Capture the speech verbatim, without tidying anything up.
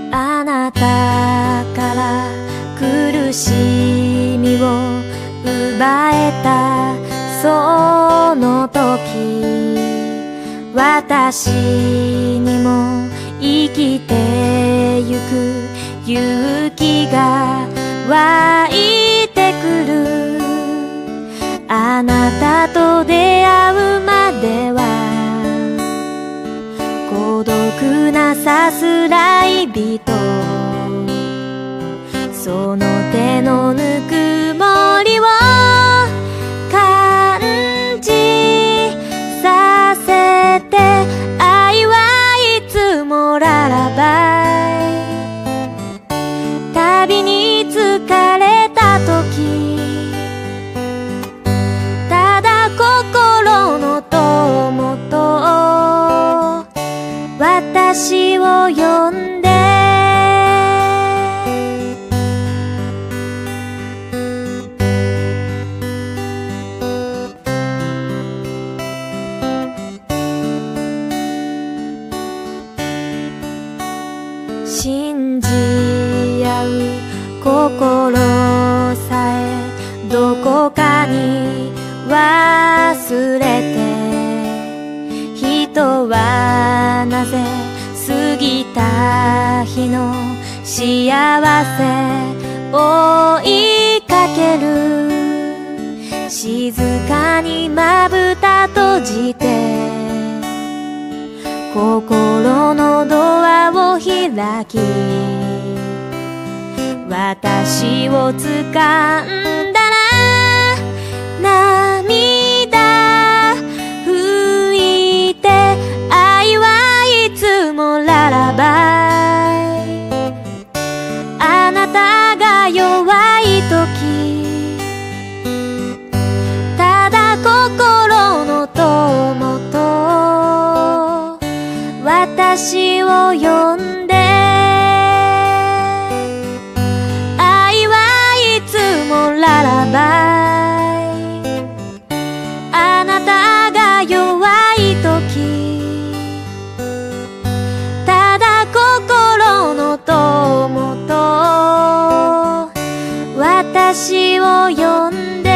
あなたから苦しみを奪えたその時、私にも生きてゆく勇気が湧いてくる。あなたと出会うまでは孤独なさすらい人、その手のぬくもりを感じさせて、愛はいつもララバイ。旅に疲れた時、ただ心の友と私を呼んで、信じ合う心さえどこかに忘れて、人はなぜ過ぎた日の幸せ追いかける。静かにまぶた閉じて心のドアを開き、私を掴んだら涙拭いて、愛はいつもララバイ。あなたが弱い時、ただ心の友と私を呼んで、愛はいつもララバイ。あなたが弱い時、ただ心の友と私を呼んで